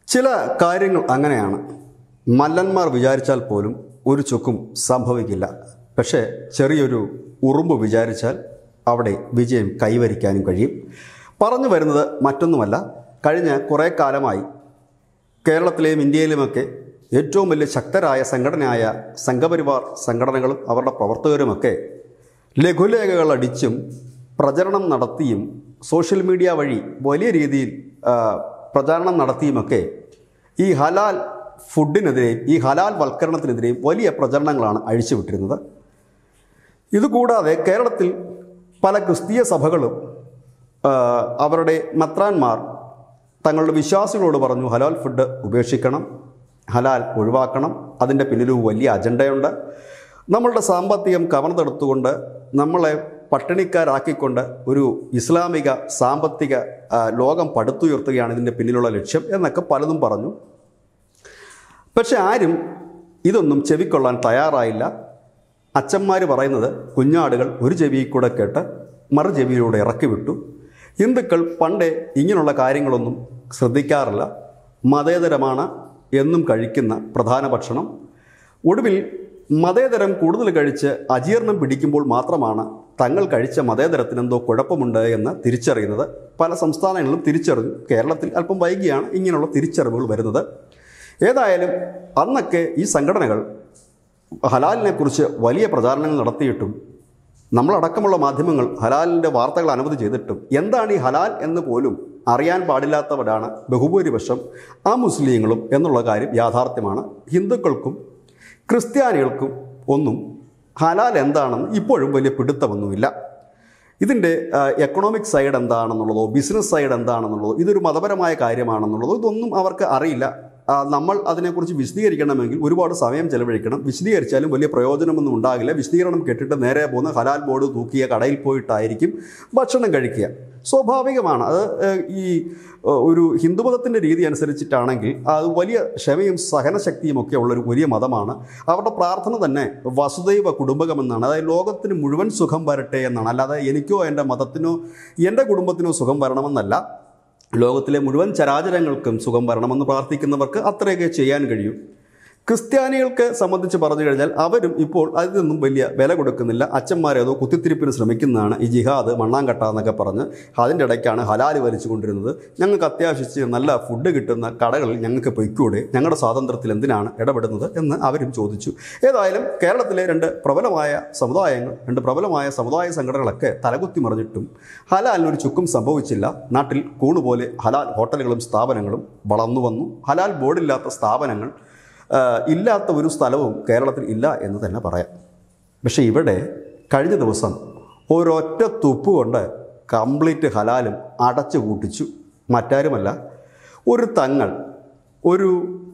ചില കാര്യങ്ങൾ അങ്ങനെയാണ്. മല്ലന്മാർ വിചാരിച്ചാൽ പോലും ഒരു ചുക്കും സംഭവിക്കില്ല. പക്ഷേ ചെറിയൊരു ഉറുമ്പ് വിചാരിച്ചാൽ അവിടെ വിജയം കൈവരിക്കാനും കഴിയും. പറഞ്ഞു വരുന്നത് മറ്റൊന്നുമല്ല, കഴിഞ്ഞ കുറേ കാലമായി കേരളത്തിലെയും ഇന്ത്യയിലുമൊക്കെ ഏറ്റവും വലിയ ശക്തരായ സംഘടനയായ സംഘപരിവാർ സംഘടനകളും അവരുടെ പ്രവർത്തകരുമൊക്കെ ലഘുലേഖകൾ അടിച്ചും പ്രചരണം നടത്തിയും സോഷ്യൽ മീഡിയ വഴി വലിയ രീതിയിൽ പ്രചാരണം നടത്തിയുമൊക്കെ ഈ ഹലാൽ ഫുഡിനെതിരെയും ഈ ഹലാൽ വൽക്കരണത്തിനെതിരെയും വലിയ പ്രചരണങ്ങളാണ് അഴിച്ചുവിട്ടിരുന്നത്. ഇതുകൂടാതെ കേരളത്തിൽ പല ക്രിസ്തീയ സഭകളും അവരുടെ മെത്രാന്മാർ തങ്ങളുടെ വിശ്വാസികളോട് പറഞ്ഞു, ഹലാൽ ഫുഡ് ഉപേക്ഷിക്കണം, ഹലാൽ ഒഴിവാക്കണം. അതിൻ്റെ പിന്നിലൊരു വലിയ അജണ്ടയുണ്ട്. നമ്മളുടെ സാമ്പത്തികം കവർന്നെടുത്തുകൊണ്ട് നമ്മളെ പട്ടിണിക്കാരാക്കിക്കൊണ്ട് ഒരു ഇസ്ലാമിക സാമ്പത്തിക ലോകം പടുത്തുയർത്തുകയാണ് ഇതിൻ്റെ പിന്നിലുള്ള ലക്ഷ്യം എന്നൊക്കെ പലതും പറഞ്ഞു. പക്ഷെ ആരും ഇതൊന്നും ചെവിക്കൊള്ളാൻ തയ്യാറായില്ല. അച്ഛന്മാർ പറയുന്നത് കുഞ്ഞാടുകൾ ഒരു ചെവിയിൽ കൂടെ കേട്ട് മറു ചെവിയിലൂടെ ഇറക്കി വിട്ടു. ഹിന്ദുക്കൾ പണ്ടേ ഇങ്ങനെയുള്ള കാര്യങ്ങളൊന്നും ശ്രദ്ധിക്കാറില്ല. മതേതരമാണ് എന്നും കഴിക്കുന്ന പ്രധാന ഭക്ഷണം. ഒടുവിൽ മതേതരം കൂടുതൽ കഴിച്ച് അജീർണം പിടിക്കുമ്പോൾ മാത്രമാണ് തങ്ങൾ കഴിച്ച മതേതരത്തിനെന്തോ കുഴപ്പമുണ്ട് എന്ന് തിരിച്ചറിയുന്നത്. പല സംസ്ഥാനങ്ങളിലും തിരിച്ചറിഞ്ഞു. കേരളത്തിൽ അല്പം വൈകിയാണ് ഇങ്ങനെയുള്ള തിരിച്ചറിവുകൾ വരുന്നത്. ഏതായാലും അന്നൊക്കെ ഈ സംഘടനകൾ ഹലാലിനെക്കുറിച്ച് വലിയ പ്രചാരണങ്ങൾ നടത്തിയിട്ടും നമ്മളടക്കമുള്ള മാധ്യമങ്ങൾ ഹലാലിൻ്റെ വാർത്തകൾ അനവധി ചെയ്തിട്ടും എന്താണ് ഈ ഹലാൽ എന്ന് പോലും അറിയാൻ പാടില്ലാത്തവരാണ് ബഹുഭൂരിപക്ഷം ആ മുസ്ലിങ്ങളും എന്നുള്ള കാര്യം യാഥാർത്ഥ്യമാണ്. ഹിന്ദുക്കൾക്കും ക്രിസ്ത്യാനികൾക്കും ഒന്നും ഹലാൽ എന്താണെന്ന് ഇപ്പോഴും വലിയ പിടുത്തമൊന്നുമില്ല. ഇതിൻ്റെ എക്കണോമിക് സൈഡ് എന്താണെന്നുള്ളതോ ബിസിനസ് സൈഡ് എന്താണെന്നുള്ളതോ ഇതൊരു മതപരമായ കാര്യമാണെന്നുള്ളതോ ഇതൊന്നും അവർക്ക് അറിയില്ല. നമ്മൾ അതിനെക്കുറിച്ച് വിശദീകരിക്കണമെങ്കിൽ ഒരുപാട് സമയം ചെലവഴിക്കണം. വിശദീകരിച്ചാലും വലിയ പ്രയോജനമൊന്നും ഉണ്ടാകില്ല. വിശദീകരണം കേട്ടിട്ട് നേരെ പോകുന്ന ഹലാൽ ബോർഡ് തൂക്കിയ കടയിൽ പോയിട്ടായിരിക്കും ഭക്ഷണം കഴിക്കുക. സ്വാഭാവികമാണ്. അത് ഈ ഒരു ഹിന്ദുമതത്തിൻ്റെ രീതി അനുസരിച്ചിട്ടാണെങ്കിൽ അത് വലിയ ക്ഷമയും സഹനശക്തിയും ഒക്കെ ഉള്ളൊരു വലിയ മതമാണ്. അവരുടെ പ്രാർത്ഥന തന്നെ വസുദൈവ കുടുംബകം എന്നാണ്. അതായത് ലോകത്തിന് മുഴുവൻ സുഖം വരട്ടെ എന്നാണ്. അല്ലാതെ എനിക്കോ എൻ്റെ മതത്തിനോ എൻ്റെ കുടുംബത്തിനോ സുഖം വരണമെന്നല്ല. ലോകത്തിലെ മുഴുവൻ ചരാചരങ്ങൾക്കും സുഖം വരണമെന്ന് പ്രാർത്ഥിക്കുന്നവർക്ക് അത്രയൊക്കെ ചെയ്യാൻ കഴിയും. ക്രിസ്ത്യാനികൾക്ക് സംബന്ധിച്ച് പറഞ്ഞു കഴിഞ്ഞാൽ അവരും ഇപ്പോൾ അതിനൊന്നും വലിയ വില കൊടുക്കുന്നില്ല. അച്ഛന്മാരേതോ കുത്തിത്തിരിപ്പിന് ശ്രമിക്കുന്നതാണ് ഈ ജിഹാദ് മണ്ണാങ്കട്ട എന്നൊക്കെ പറഞ്ഞ്. അതിൻ്റെ ഇടയ്ക്കാണ് ഹലാൽ വലിച്ചു കൊണ്ടിരുന്നത്. ഞങ്ങൾക്ക് അത്യാവശ്യം നല്ല ഫുഡ് കിട്ടുന്ന കടകളിൽ ഞങ്ങൾക്ക് പൊയ്ക്കൂടെ, ഞങ്ങളുടെ സ്വാതന്ത്ര്യത്തിൽ എന്തിനാണ് ഇടപെടുന്നത് എന്ന് അവരും ചോദിച്ചു. ഏതായാലും കേരളത്തിലെ രണ്ട് പ്രബലമായ സമുദായ സംഘടനകളൊക്കെ തലകുത്തി മറിഞ്ഞിട്ടും ഹലാലിനൊരു ചുക്കും സംഭവിച്ചില്ല. നാട്ടിൽ കൂണുപോലെ ഹലാൽ ഹോട്ടലുകളും സ്ഥാപനങ്ങളും വളർന്നു വന്നു. ഹലാൽ ബോർഡില്ലാത്ത സ്ഥാപനങ്ങൾ ഇല്ലാത്ത ഒരു സ്ഥലവും കേരളത്തിൽ ഇല്ല എന്ന് തന്നെ പറയാം. പക്ഷേ ഇവിടെ കഴിഞ്ഞ ദിവസം ഒരൊറ്റ തുപ്പ് കൊണ്ട് കംപ്ലീറ്റ് ഹലാലും അടച്ചു കൂട്ടിച്ചു. മറ്റാരുമല്ല, ഒരു തങ്ങൾ ഒരു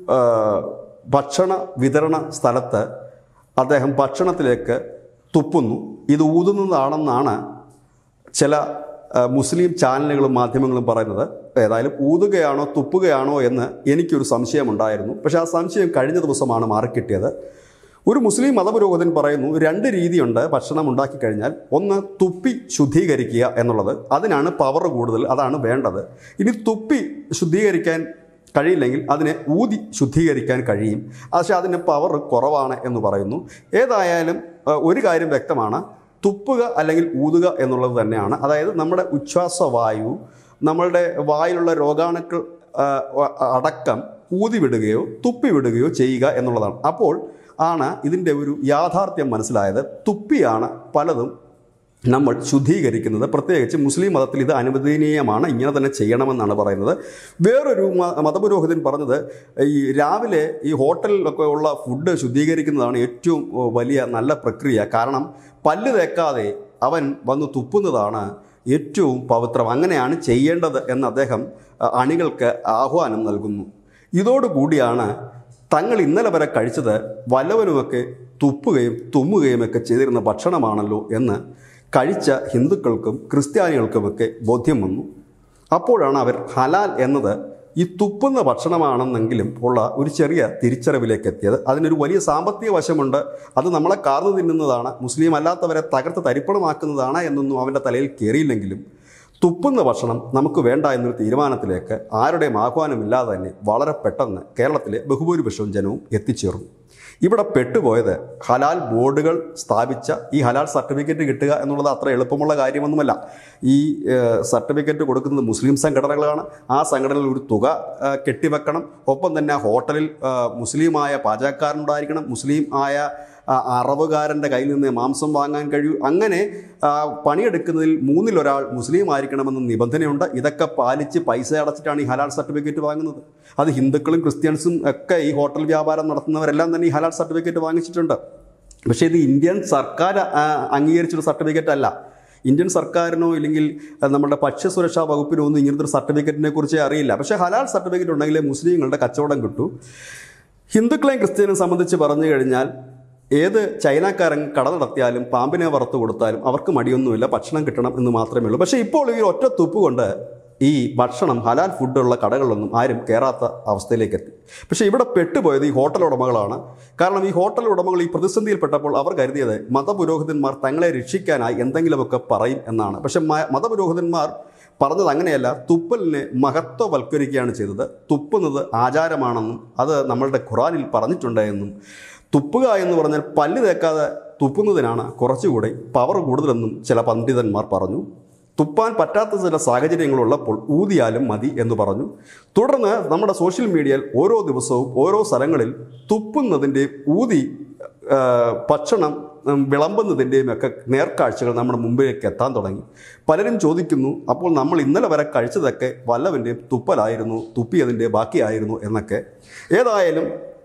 ഭക്ഷണ വിതരണ സ്ഥലത്ത് അദ്ദേഹം ഭക്ഷണത്തിലേക്ക് തുപ്പുന്നു. ഇത് ഊതുന്നതാണെന്നാണ് ചില മുസ്ലിം ചാനലുകളും മാധ്യമങ്ങളും പറയുന്നത്. ഏതായാലും ഊതുകയാണോ തുപ്പുകയാണോ എന്ന് എനിക്കൊരു സംശയമുണ്ടായിരുന്നു. പക്ഷേ ആ സംശയം കഴിഞ്ഞ ദിവസമാണ് മാറിക്കിട്ടിയത്. ഒരു മുസ്ലിം മതപുരോഹിതൻ പറയുന്നു, രണ്ട് രീതിയുണ്ട് ഭക്ഷണം ഉണ്ടാക്കി കഴിഞ്ഞാൽ. ഒന്ന് തുപ്പി ശുദ്ധീകരിക്കുക എന്നുള്ളത്, അതിനാണ് പവർ കൂടുതൽ, അതാണ് വേണ്ടത്. ഇനി തുപ്പി ശുദ്ധീകരിക്കാൻ കഴിയില്ലെങ്കിൽ അതിനെ ഊതി ശുദ്ധീകരിക്കാൻ കഴിയും, പക്ഷേ അതിന് പവർ കുറവാണ് എന്ന് പറയുന്നു. ഏതായാലും ഒരു കാര്യം വ്യക്തമാണ്, തുപ്പുക അല്ലെങ്കിൽ ഊതുക എന്നുള്ളത് തന്നെയാണ്. അതായത് നമ്മുടെ ഉച്ഛ്വാസവായു, നമ്മളുടെ വായിലുള്ള രോഗാണുക്കൾ അടക്കം ഊതിവിടുകയോ തുപ്പിവിടുകയോ ചെയ്യുക എന്നുള്ളതാണ്. അപ്പോൾ ആണ് ഇതിൻ്റെ ഒരു യാഥാർത്ഥ്യം മനസ്സിലായത്. തുപ്പിയാണ് പലതും നമ്മൾ ശുദ്ധീകരിക്കുന്നത്. പ്രത്യേകിച്ച് മുസ്ലിം മതത്തിൽ ഇത് അനുവദനീയമാണ്, ഇങ്ങനെ തന്നെ ചെയ്യണമെന്നാണ് പറയുന്നത്. വേറൊരു മതപുരോഹിതൻ പറഞ്ഞത്, ഈ രാവിലെ ഈ ഹോട്ടലിലൊക്കെ ഉള്ള ഫുഡ് ശുദ്ധീകരിക്കുന്നതാണ് ഏറ്റവും വലിയ നല്ല പ്രക്രിയ. കാരണം പല്ല് തേക്കാതെ അവൻ വന്ന് തുപ്പുന്നതാണ് ഏറ്റവും പവിത്രം, അങ്ങനെയാണ് ചെയ്യേണ്ടത് എന്ന് അദ്ദേഹം അണികൾക്ക് ആഹ്വാനം നൽകുന്നു. ഇതോടുകൂടിയാണ് തങ്ങൾ ഇന്നലെ വരെ കഴിച്ചത് വല്ലവനുമൊക്കെ തുപ്പുകയും തുമ്മുകയും ഒക്കെ ചെയ്തിരുന്ന ഭക്ഷണമാണല്ലോ എന്ന് കഴിച്ച ഹിന്ദുക്കൾക്കും ക്രിസ്ത്യാനികൾക്കുമൊക്കെ ബോധ്യം വന്നു. അപ്പോഴാണ് അവർ ഹലാൽ എന്നത് ഈ തുപ്പുന്ന ഭക്ഷണമാണെന്നെങ്കിലും ഉള്ള ഒരു ചെറിയ തിരിച്ചറിവിലേക്ക് എത്തിയത്. അതിനൊരു വലിയ സാമ്പത്തിക വശമുണ്ട്. അത് നമ്മളെ കാർന്നു തിന്നുന്നതാണ്, മുസ്ലിം അല്ലാത്തവരെ തകർത്ത് തരിപ്പണമാക്കുന്നതാണ് എന്നൊന്നും അവൻ്റെ തലയിൽ കയറിയില്ലെങ്കിലും തുപ്പുന്ന ഭക്ഷണം നമുക്ക് വേണ്ട എന്നൊരു തീരുമാനത്തിലേക്ക് ആരുടെയും ആഹ്വാനമില്ലാതെ തന്നെ വളരെ പെട്ടെന്ന് കേരളത്തിലെ ബഹുഭൂരിപക്ഷവും ജനവും എത്തിച്ചേർന്നു. ഇവിടെ പെട്ടുപോയത് ഹലാൽ ബോർഡുകൾ സ്ഥാപിച്ച ഈ ഹലാൽ സർട്ടിഫിക്കറ്റ് കിട്ടുക എന്നുള്ളത് അത്ര എളുപ്പമുള്ള കാര്യമൊന്നുമല്ല. ഈ സർട്ടിഫിക്കറ്റ് കൊടുക്കുന്നത് മുസ്ലിം സംഘടനകളാണ്. ആ സംഘടനയിൽ ഒരു തുക കെട്ടിവെക്കണം. ഒപ്പം തന്നെ ആ ഹോട്ടലിൽ മുസ്ലിമായ പാചകക്കാരനുണ്ടായിരിക്കണം. മുസ്ലിം ആയ അറവുകാരൻ്റെ കയ്യിൽ നിന്ന് മാംസം വാങ്ങാൻ കഴിയൂ. അങ്ങനെ പണിയെടുക്കുന്നതിൽ 1/3 മുസ്ലിം ആയിരിക്കണമെന്ന നിബന്ധനയുണ്ട്. ഇതൊക്കെ പാലിച്ച് പൈസ അടച്ചിട്ടാണ് ഈ ഹലാൽ സർട്ടിഫിക്കറ്റ് വാങ്ങുന്നത്. അത് ഹിന്ദുക്കളും ക്രിസ്ത്യൻസും ഒക്കെ ഈ ഹോട്ടൽ വ്യാപാരം നടത്തുന്നവരെല്ലാം തന്നെ ഈ ഹലാൽ സർട്ടിഫിക്കറ്റ് വാങ്ങിച്ചിട്ടുണ്ട്. പക്ഷേ ഇത് ഇന്ത്യൻ സർക്കാർ അംഗീകരിച്ചൊരു സർട്ടിഫിക്കറ്റ് അല്ല. ഇന്ത്യൻ സർക്കാരിനോ ഇല്ലെങ്കിൽ നമ്മുടെ ഭക്ഷ്യസുരക്ഷാ വകുപ്പിനോ ഒന്നും ഇങ്ങനത്തെ ഒരു സർട്ടിഫിക്കറ്റിനെ കുറിച്ച് അറിയില്ല. പക്ഷേ ഹലാൽ സർട്ടിഫിക്കറ്റ് ഉണ്ടെങ്കിലേ മുസ്ലിങ്ങളുടെ കച്ചവടം കിട്ടൂ. ഹിന്ദുക്കളെയും ക്രിസ്ത്യനെയും സംബന്ധിച്ച് പറഞ്ഞു കഴിഞ്ഞാൽ ഏത് ചൈനക്കാരൻ കട നടത്തിയാലും പാമ്പിനെ വറുത്ത് കൊടുത്താലും അവർക്ക് മടിയൊന്നുമില്ല, ഭക്ഷണം കിട്ടണം എന്ന് മാത്രമേ ഉള്ളൂ. പക്ഷേ ഇപ്പോൾ ഈ ഒറ്റ തുപ്പ് കൊണ്ട് ഈ ഭക്ഷണം ഹലാൽ ഫുഡുള്ള കടകളിലൊന്നും ആരും കയറാത്ത അവസ്ഥയിലേക്ക് എത്തി. പക്ഷേ ഇവിടെ പെട്ടുപോയത് ഈ ഹോട്ടൽ ഉടമകളാണ്. കാരണം ഈ ഹോട്ടൽ ഉടമകൾ ഈ പ്രതിസന്ധിയിൽപ്പെട്ടപ്പോൾ അവർ കരുതിയത് മതപുരോഹിതന്മാർ തങ്ങളെ രക്ഷിക്കാനായി എന്തെങ്കിലുമൊക്കെ പറയും എന്നാണ്. പക്ഷേ മതപുരോഹിതന്മാർ പറഞ്ഞത് അങ്ങനെയല്ല. തുപ്പലിനെ മഹത്വവൽക്കരിക്കുകയാണ് ചെയ്തത്. തുപ്പുന്നത് ആചാരമാണെന്നും അത് നമ്മളുടെ ഖുറാനിൽ പറഞ്ഞിട്ടുണ്ട് എന്നും തുപ്പുക എന്ന് പറഞ്ഞാൽ പല്ല് തേക്കാതെ തുപ്പുന്നതിനാണ് കുറച്ചുകൂടി പവർ കൂടുതലെന്നും ചില പണ്ഡിതന്മാർ പറഞ്ഞു. തുപ്പാൻ പറ്റാത്ത ചില സാഹചര്യങ്ങളുള്ളപ്പോൾ ഊതിയാലും മതി എന്ന് പറഞ്ഞു. തുടർന്ന് നമ്മുടെ സോഷ്യൽ മീഡിയയിൽ ഓരോ ദിവസവും ഓരോ സ്ഥലങ്ങളിൽ തുപ്പുന്നതിൻ്റെ ഊതി ഭക്ഷണം വിളമ്പുന്നതിൻ്റെയും ഒക്കെ നേർക്കാഴ്ചകൾ നമ്മുടെ മുമ്പിലേക്ക് എത്താൻ തുടങ്ങി. പലരും ചോദിക്കുന്നു, അപ്പോൾ നമ്മൾ ഇന്നലെ വരെ കഴിച്ചതൊക്കെ വല്ലവൻ്റെയും തുപ്പലായിരുന്നു, തുപ്പിയതിൻ്റെ ബാക്കിയായിരുന്നു എന്നൊക്കെ. ഏതായാലും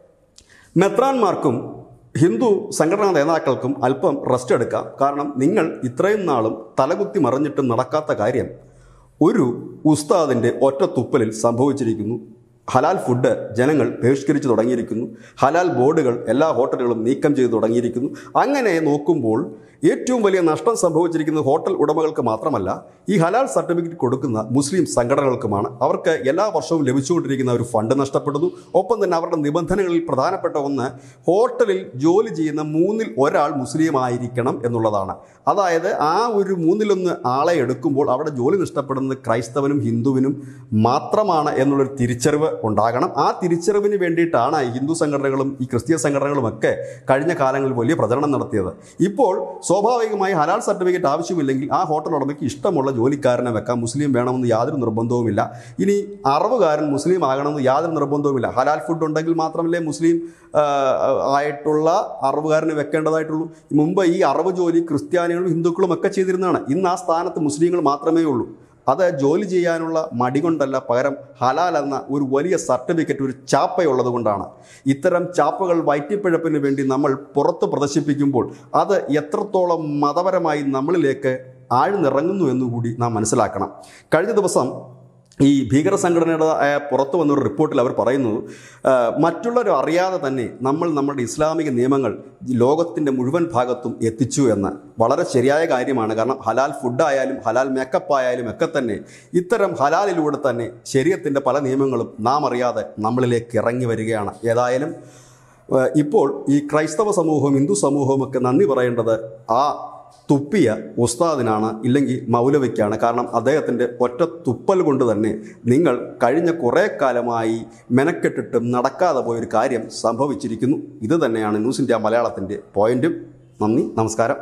മെത്രാന്മാർക്കും ഹിന്ദു സംഘടനാ നേതാക്കൾക്കും അല്പം റെസ്റ്റ് എടുക്കാം. കാരണം നിങ്ങൾ ഇത്രയും നാളും തലകുത്തി മറിഞ്ഞിട്ടും നടക്കാത്ത കാര്യം ഒരു ഉസ്താദിൻ്റെ ഒറ്റ തുപ്പലിൽ സംഭവിച്ചിരിക്കുന്നു. ഹലാൽ ഫുഡ് ജനങ്ങൾ ബഹിഷ്കരിച്ച് തുടങ്ങിയിരിക്കുന്നു. ഹലാൽ ബോർഡുകൾ എല്ലാ ഹോട്ടലുകളും നീക്കം ചെയ്ത് തുടങ്ങിയിരിക്കുന്നു. അങ്ങനെ നോക്കുമ്പോൾ ഏറ്റവും വലിയ നഷ്ടം സംഭവിച്ചിരിക്കുന്നത് ഹോട്ടൽ ഉടമകൾക്ക് മാത്രമല്ല, ഈ ഹലാൽ സർട്ടിഫിക്കറ്റ് കൊടുക്കുന്ന മുസ്ലിം സംഘടനകൾക്കുമാണ്. അവർക്ക് എല്ലാ വർഷവും ലഭിച്ചുകൊണ്ടിരിക്കുന്ന ഒരു ഫണ്ട് നഷ്ടപ്പെടുന്നു. ഒപ്പം തന്നെ അവരുടെ നിബന്ധനകളിൽ പ്രധാനപ്പെട്ട ഒന്ന് ഹോട്ടലിൽ ജോലി ചെയ്യുന്ന 1/3 മുസ്ലിം ആയിരിക്കണം എന്നുള്ളതാണ്. അതായത് ആ ഒരു 1/3 ആളെ എടുക്കുമ്പോൾ അവിടെ ജോലി നഷ്ടപ്പെടുന്നത് ക്രൈസ്തവനും ഹിന്ദുവിനും മാത്രമാണ് എന്നുള്ളൊരു തിരിച്ചറിവ് ഉണ്ടാകണം. ആ തിരിച്ചറിവിന് വേണ്ടിയിട്ടാണ് ഈ ഹിന്ദു സംഘടനകളും ഈ ക്രിസ്ത്യൻ സംഘടനകളുമൊക്കെ കഴിഞ്ഞ കാലങ്ങളിൽ വലിയ പ്രചരണം നടത്തിയത്. ഇപ്പോൾ സ്വാഭാവികമായി ഹലാൽ സർട്ടിഫിക്കറ്റ് ആവശ്യമില്ലെങ്കിൽ ആ ഹോട്ടൽ ഉടമയ്ക്ക് ഇഷ്ടമുള്ള ജോലിക്കാരനെ വെക്കാം. മുസ്ലിം വേണമെന്ന് യാതൊരു നിർബന്ധവുമില്ല. ഇനി അറവുകാരൻ മുസ്ലിം ആകണമെന്ന് യാതൊരു നിർബന്ധവുമില്ല. ഹലാൽ ഫുഡ് ഉണ്ടെങ്കിൽ മാത്രമല്ലേ മുസ്ലിം ആയിട്ടുള്ള അറവുകാരനെ വെക്കേണ്ടതായിട്ടുള്ളൂ. മുമ്പ് ഈ അറവ് ജോലി ക്രിസ്ത്യാനികളും ഹിന്ദുക്കളും ഒക്കെ ചെയ്തിരുന്നതാണ്. ഇന്ന് ആ സ്ഥാനത്ത് മുസ്ലിങ്ങൾ മാത്രമേ ഉള്ളൂ. അത് ജോലി ചെയ്യാനുള്ള മടി കൊണ്ടല്ല, പകരം ഹലാൽ എന്ന ഒരു വലിയ സർട്ടിഫിക്കറ്റ്, ഒരു ചാപ്പയുള്ളത് കൊണ്ടാണ്. ഇത്തരം ചാപ്പകൾ വയറ്റിപ്പിഴപ്പിന് വേണ്ടി നമ്മൾ പുറത്ത് പ്രദർശിപ്പിക്കുമ്പോൾ അത് എത്രത്തോളം മതപരമായി നമ്മളിലേക്ക് ആഴ്ന്നിറങ്ങുന്നു എന്നുകൂടി നാം മനസ്സിലാക്കണം. കഴിഞ്ഞ ദിവസം ഈ ഭീകര സംഘടനയുടെ പുറത്തു വന്നൊരു റിപ്പോർട്ടിൽ അവർ പറയുന്നു, മറ്റുള്ളവർ അറിയാതെ തന്നെ നമ്മൾ നമ്മുടെ ഇസ്ലാമിക നിയമങ്ങൾ ലോകത്തിൻ്റെ മുഴുവൻ ഭാഗത്തും എത്തിച്ചു എന്ന്. വളരെ ശരിയായ കാര്യമാണ്. കാരണം ഹലാൽ ഫുഡായാലും ഹലാൽ മേക്കപ്പ് ആയാലും ഒക്കെ തന്നെ ഇത്തരം ഹലാലിലൂടെ തന്നെ ശരീഅത്തിൻ്റെ പല നിയമങ്ങളും നാം അറിയാതെ നമ്മളിലേക്ക് ഇറങ്ങി വരികയാണ്. ഏതായാലും ഇപ്പോൾ ഈ ക്രൈസ്തവ സമൂഹവും ഹിന്ദു സമൂഹവും ഒക്കെ നന്ദി പറയേണ്ടത് ആ തുപ്പിയ ഉസ്താദിനാണ്, ഇല്ലെങ്കിൽ മൗലവിക്കാണ്. കാരണം അദ്ദേഹത്തിൻ്റെ ഒറ്റ തുപ്പൽ കൊണ്ട് തന്നെ നിങ്ങൾ കഴിഞ്ഞ കുറേ കാലമായി മെനക്കെട്ടിട്ടും നടക്കാതെ പോയൊരു കാര്യം സംഭവിച്ചിരിക്കുന്നു. ഇത് തന്നെയാണ് ന്യൂസ് ഇന്ത്യ മലയാളത്തിൻ്റെ പോയിന്റും. നന്ദി, നമസ്കാരം.